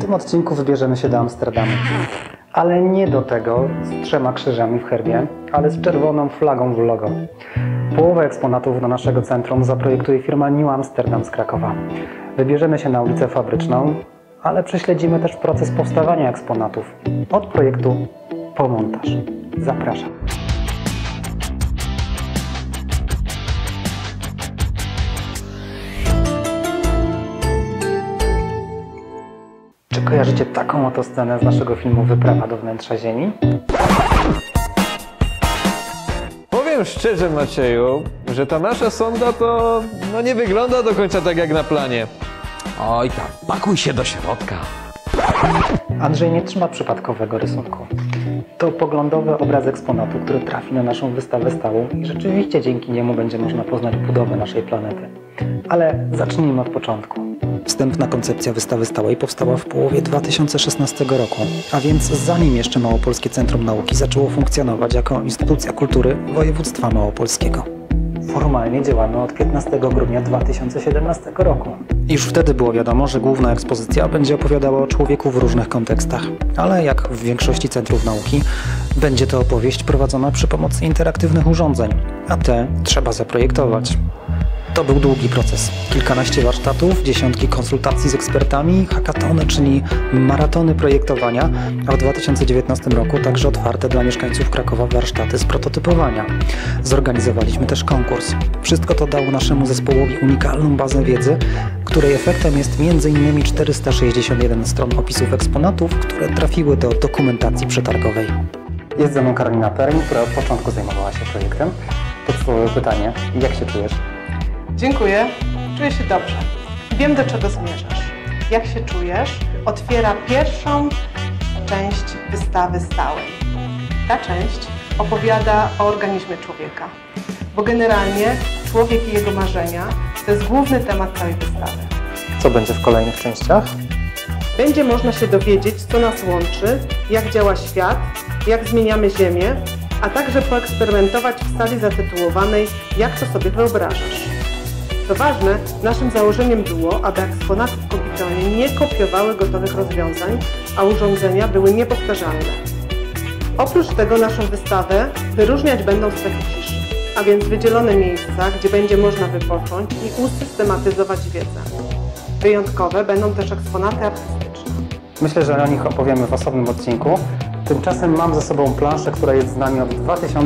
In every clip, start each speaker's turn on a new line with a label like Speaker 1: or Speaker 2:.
Speaker 1: tym odcinku wybierzemy się do Amsterdamu. Ale nie do tego z 3 krzyżami w herbie, ale z czerwoną flagą w logo. Połowę eksponatów do naszego centrum zaprojektuje firma New Amsterdam z Krakowa. Wybierzemy się na ulicę Fabryczną, ale prześledzimy też proces powstawania eksponatów. Od projektu po montaż. Zapraszam. Czy kojarzycie taką oto scenę z naszego filmu Wyprawa do wnętrza Ziemi?
Speaker 2: Powiem szczerze, Macieju, że ta nasza sonda to nie wygląda do końca tak jak na planie.
Speaker 3: Oj tam, pakuj się do środka.
Speaker 1: Andrzej nie trzyma przypadkowego rysunku. To poglądowy obraz eksponatu, który trafi na naszą wystawę stałą i rzeczywiście dzięki niemu będzie można poznać budowę naszej planety. Ale zacznijmy od początku. Wstępna koncepcja wystawy stałej powstała w połowie 2016 roku, a więc zanim jeszcze Małopolskie Centrum Nauki zaczęło funkcjonować jako instytucja kultury województwa małopolskiego. Formalnie działamy od 15 grudnia 2017 roku. Już wtedy było wiadomo, że główna ekspozycja będzie opowiadała o człowieku w różnych kontekstach, ale jak w większości centrów nauki, będzie to opowieść prowadzona przy pomocy interaktywnych urządzeń, a te trzeba zaprojektować. To był długi proces. Kilkanaście warsztatów, dziesiątki konsultacji z ekspertami, hackatony, czyli maratony projektowania, a w 2019 roku także otwarte dla mieszkańców Krakowa warsztaty z prototypowania. Zorganizowaliśmy też konkurs. Wszystko to dało naszemu zespołowi unikalną bazę wiedzy, której efektem jest m.in. 461 stron opisów eksponatów, które trafiły do dokumentacji przetargowej. Jest ze mną Karolina Pereń, która od początku zajmowała się projektem. Podstawowe pytanie, jak się czujesz?
Speaker 4: Dziękuję. Czuję się dobrze. Wiem, do czego zmierzasz. Jak się czujesz? Otwiera pierwszą część wystawy stałej. Ta część opowiada o organizmie człowieka. Bo generalnie człowiek i jego marzenia to jest główny temat całej wystawy.
Speaker 1: Co będzie w kolejnych częściach?
Speaker 4: Będzie można się dowiedzieć, co nas łączy, jak działa świat, jak zmieniamy Ziemię, a także poeksperymentować w sali zatytułowanej „Jak to sobie wyobrażasz?”. Co ważne, naszym założeniem było, aby eksponaty w Kopitonie nie kopiowały gotowych rozwiązań, a urządzenia były niepowtarzalne. Oprócz tego naszą wystawę wyróżniać będą strefy ciszy, a więc wydzielone miejsca, gdzie będzie można wypocząć i usystematyzować wiedzę. Wyjątkowe będą też eksponaty artystyczne.
Speaker 1: Myślę, że o nich opowiemy w osobnym odcinku. Tymczasem mam ze sobą planszę, która jest z nami od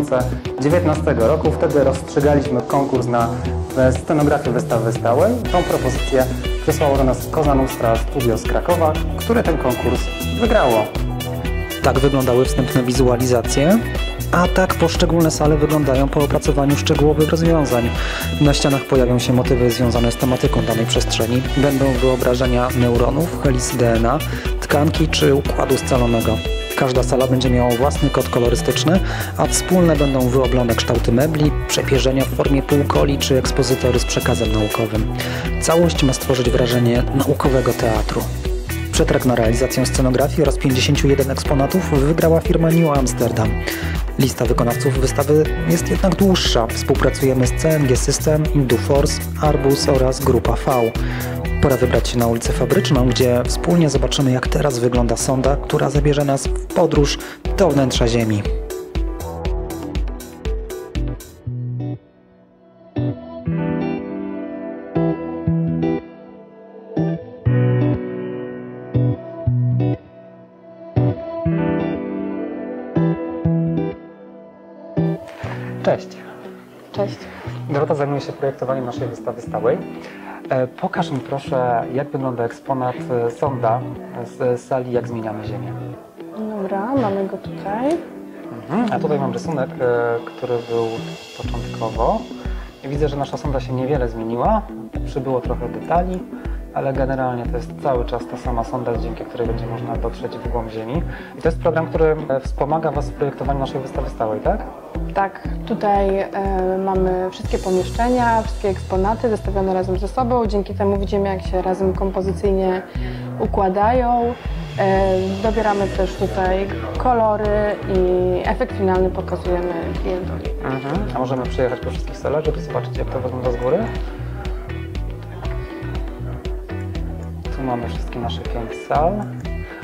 Speaker 1: 2019 roku. Wtedy rozstrzygaliśmy konkurs na scenografię wystawy stałej. Tą propozycję przysłało do nas Cosa Nostra Studio z Krakowa, które ten konkurs wygrało. Tak wyglądały wstępne wizualizacje, a tak poszczególne sale wyglądają po opracowaniu szczegółowych rozwiązań. Na ścianach pojawią się motywy związane z tematyką danej przestrzeni. Będą wyobrażenia neuronów, helisy DNA, tkanki czy układu scalonego. Każda sala będzie miała własny kod kolorystyczny, a wspólne będą wyoblone kształty mebli, przepierzenia w formie półkoli czy ekspozytory z przekazem naukowym. Całość ma stworzyć wrażenie naukowego teatru. Przetarg na realizację scenografii oraz 51 eksponatów wygrała firma New Amsterdam. Lista wykonawców wystawy jest jednak dłuższa. Współpracujemy z CNG System, Induforce, Arbus oraz Grupa V. Pora wybrać się na ulicę Fabryczną, gdzie wspólnie zobaczymy, jak teraz wygląda sonda, która zabierze nas w podróż do wnętrza Ziemi. Cześć.
Speaker 5: Cześć.
Speaker 1: Dorota zajmuje się projektowaniem naszej wystawy stałej. Pokaż mi proszę, jak wygląda eksponat sonda z sali Jak zmieniamy Ziemię.
Speaker 5: Dobra, mamy go tutaj.
Speaker 1: A tutaj mam rysunek, który był początkowo. I widzę, że nasza sonda się niewiele zmieniła. Przybyło trochę detali, ale generalnie to jest cały czas ta sama sonda, dzięki której będzie można dotrzeć w głąb Ziemi. I to jest program, który wspomaga Was w projektowaniu naszej wystawy stałej, tak?
Speaker 5: Tak, tutaj mamy wszystkie pomieszczenia, wszystkie eksponaty zestawione razem ze sobą. Dzięki temu widzimy, jak się razem kompozycyjnie układają. Dobieramy też tutaj kolory i efekt finalny pokazujemy klientowi.
Speaker 1: A możemy przyjechać po wszystkich salach, żeby zobaczyć, jak to wygląda z góry? Tu mamy wszystkie nasze 5 sal.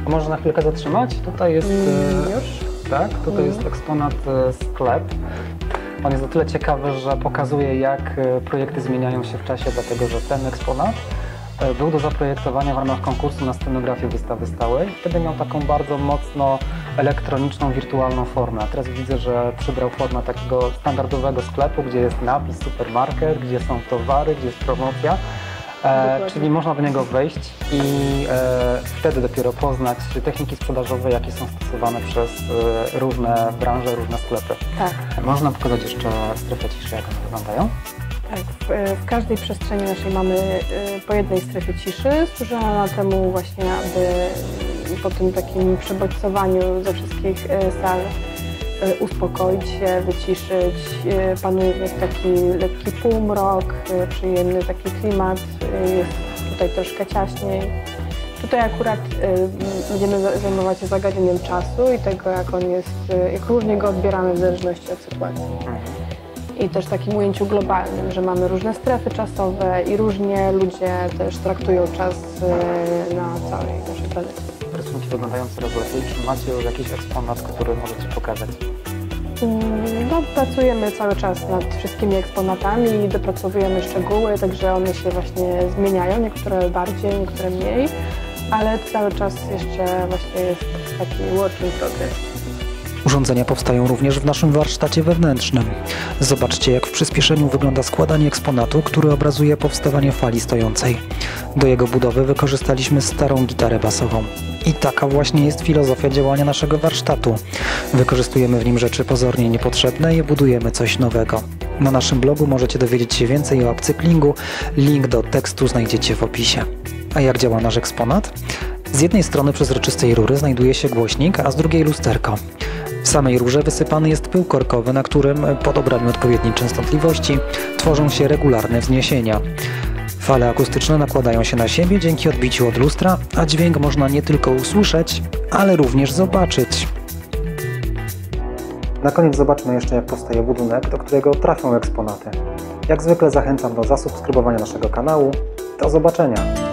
Speaker 1: Może na chwilkę zatrzymać? Tutaj jest...
Speaker 5: Już?
Speaker 1: Tak, tutaj jest eksponat sklep. On jest o tyle ciekawy, że pokazuje, jak projekty zmieniają się w czasie, dlatego że ten eksponat był do zaprojektowania w ramach konkursu na scenografię wystawy stałej. Wtedy miał taką bardzo mocno elektroniczną, wirtualną formę. A teraz widzę, że przybrał formę takiego standardowego sklepu, gdzie jest napis supermarket, gdzie są towary, gdzie jest promocja. Czyli można do niego wejść i wtedy dopiero poznać techniki sprzedażowe, jakie są stosowane przez różne branże, różne sklepy.
Speaker 5: Tak.
Speaker 1: Można pokazać jeszcze strefę ciszy, jak one wyglądają?
Speaker 5: Tak, w każdej przestrzeni naszej mamy po jednej strefie ciszy. Służy ona temu właśnie, aby po tym takim przebodźcowaniu ze wszystkich sal uspokoić się, wyciszyć. Panuje w nich taki lekki półmrok, przyjemny taki klimat. Jest tutaj troszkę ciaśniej. Tutaj akurat będziemy zajmować się zagadnieniem czasu i tego, jak on jest, jak różnie go odbieramy w zależności od sytuacji. I też w takim ujęciu globalnym, że mamy różne strefy czasowe i różnie ludzie też traktują czas na całej naszej planecie.
Speaker 1: Rysunki wyglądają coraz lepiej. Czy macie już jakiś eksponat, który możecie pokazać?
Speaker 5: No, pracujemy cały czas nad wszystkimi eksponatami i dopracowujemy szczegóły, także one się właśnie zmieniają, niektóre bardziej, niektóre mniej, ale cały czas jeszcze właśnie jest taki work in progress.
Speaker 1: Urządzenia powstają również w naszym warsztacie wewnętrznym. Zobaczcie, jak w przyspieszeniu wygląda składanie eksponatu, który obrazuje powstawanie fali stojącej. Do jego budowy wykorzystaliśmy starą gitarę basową. I taka właśnie jest filozofia działania naszego warsztatu. Wykorzystujemy w nim rzeczy pozornie niepotrzebne i budujemy coś nowego. Na naszym blogu możecie dowiedzieć się więcej o upcyklingu. Link do tekstu znajdziecie w opisie. A jak działa nasz eksponat? Z jednej strony przezroczystej rury znajduje się głośnik, a z drugiej lusterko. W samej rurze wysypany jest pył korkowy, na którym po dobraniu odpowiedniej częstotliwości tworzą się regularne wzniesienia. Fale akustyczne nakładają się na siebie dzięki odbiciu od lustra, a dźwięk można nie tylko usłyszeć, ale również zobaczyć. Na koniec zobaczmy jeszcze, jak powstaje budynek, do którego trafią eksponaty. Jak zwykle zachęcam do zasubskrybowania naszego kanału. Do zobaczenia!